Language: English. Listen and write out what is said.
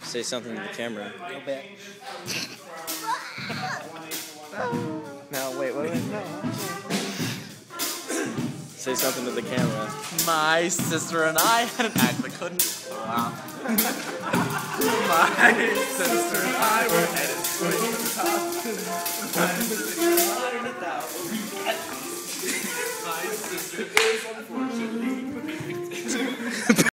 Say something to the camera. A bit. No, wait, no. Say something to the camera. My sister and I had an act that couldn't. Wow. My sister and I were headed straight to the top.